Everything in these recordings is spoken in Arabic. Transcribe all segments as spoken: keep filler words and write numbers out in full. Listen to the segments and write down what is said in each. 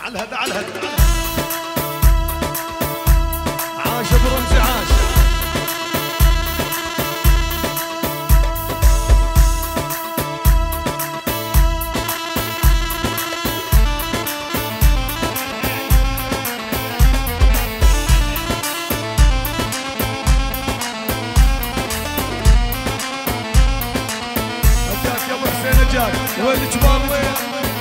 على الهدى على الهدى عاش ابو رمزي عاش. هداك يا ابو حسين جاك وين الجبار وين؟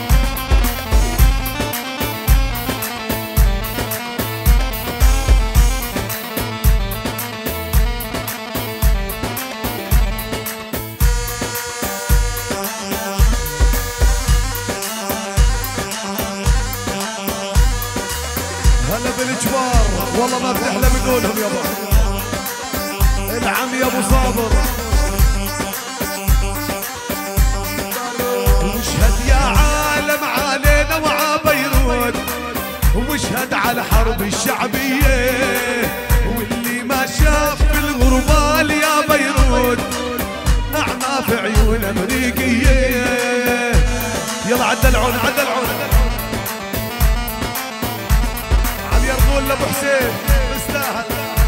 هلا بالجبار والله ما بتحلى بنقولهم يابا. العم يا ابو صابر واشهد يا عالم علينا وعا بيروت، واشهد على حرب الشعبية واللي ما شاف في الغربال يا بيروت أعمى في عيون أمريكية. يلا عدلعون عدلعون عم يرضون لأبو حسين مستاهل.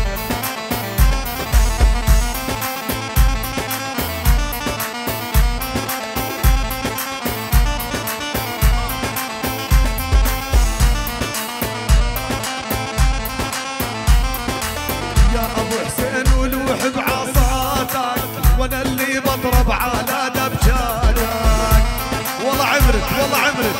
يا ابو حسين ولوح بعصاتك وانا اللي بضرب على دبجانك. والله عمرك والله عمرك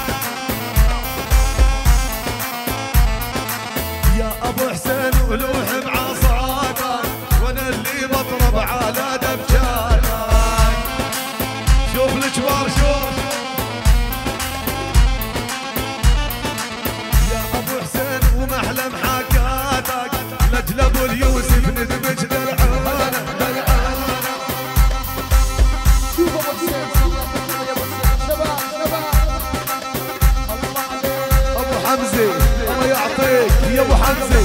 يا ابو حسين ولوح بعصاتك وانا اللي بضرب على دبجانك. شوف الجبار شوف يا ابو حسين ومحلى محاكاتك لاجل ابو اليوسف ندمج دلعانه دلعانه. شوف ابو حسين يا ابو حسين شباب شباب الله عليك. ابو حمزه الله يعطيك يا ابو حمزه.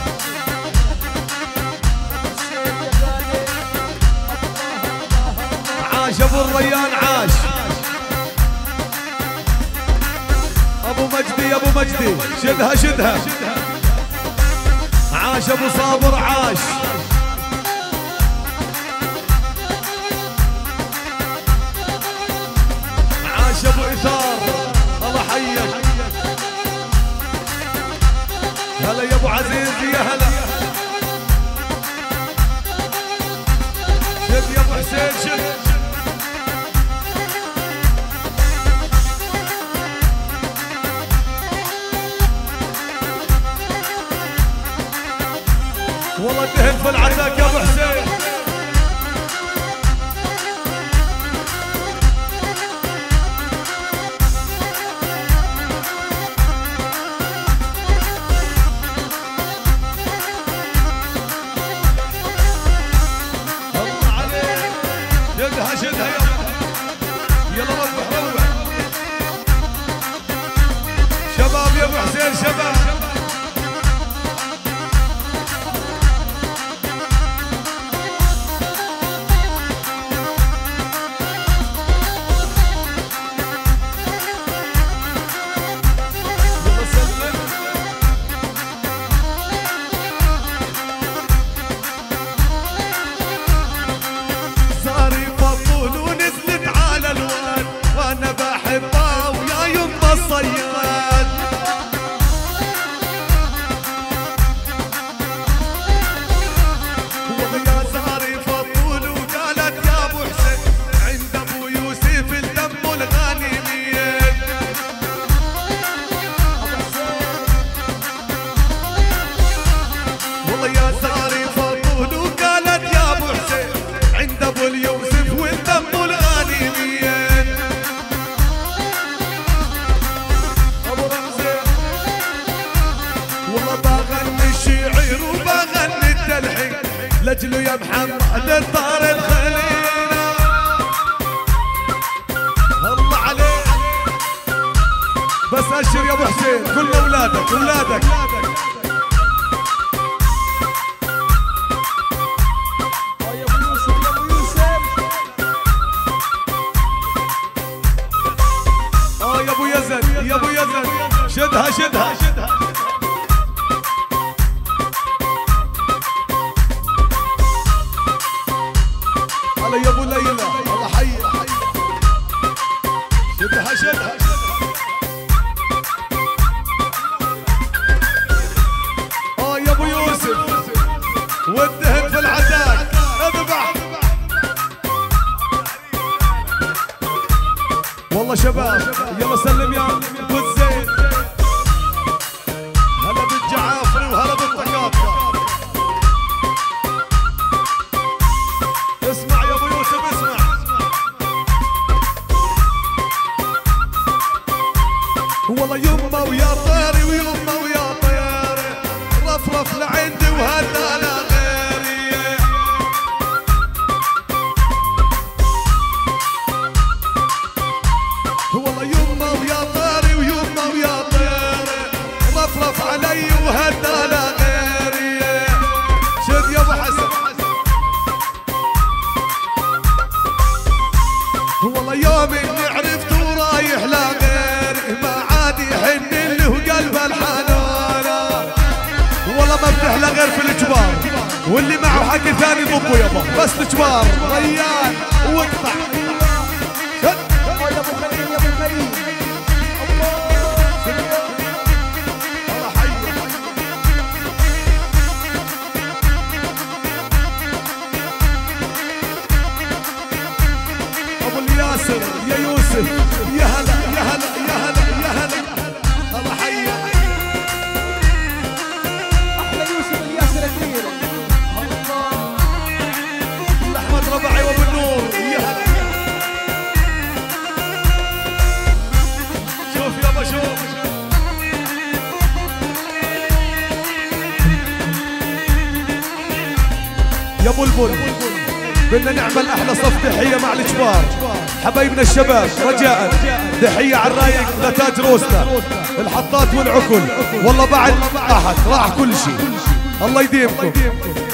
عاش ابو الريان عاش. ابو مجدي يا ابو مجدي شدها شدها. عاش ابو صابر عاش. عاش ابو اثار الله حيك. هلا يا ابو عزيز يا هلا. شد يا ابو حسين شد. والله دهن في العتاك يا ابو حسين. الله عليك شدها شدها يلا يلا روح روح شباب يا ابو حسين شباب. لجلو يا محمد الطار الخلينا الله عليك. بس اشر يا ابو حسين كل اولادك اولادك. يا ابو يوسف يا ابو يوسف. اه يا ابو يزن يا ابو يزن شدها شدها شدها هلا يا ابو ليلى الله حي شدها شدها اه يا ابو يوسف والدهن في العتاق اذبح والله شباب يلا سلم يا ابو الزين هلا بالجعافري وهلا بالطقاطقه اسمع يا ابو يوسف اسمع والله يمه ويا طيري ويمه ويا طيري رفرف لعندي وهلا لا غيري والله يمه ويا طيري ويمه ويا طيري رفرف علي وهلا لا غيري شد يا ابو حسن والله يوم اني عرفت ورايح لا غيري ما عاد يحن اللي هو قلبه الحنانه والله ما افتح له غير في الجبار واللي معه حق ثاني ضبه يابا بس الجبار ريان واقطع يا ابو خليل يا ابو خليل الله حي ابو الياسر يا يوسف يا هلا يا هلا يا هلا يا هلا الله حي احلى يوسف الياسر الكبير احمد ربعي وابو النور يا هلا شوف يابا شوف يا بلبل بدنا نعمل احلى صف تحيه مع الجبار حبايبنا الشباب رجاء تحيه على الرايق لتاج روسنا الحطات والعكل والله بعد راحت راح كل شيء الله يديمكم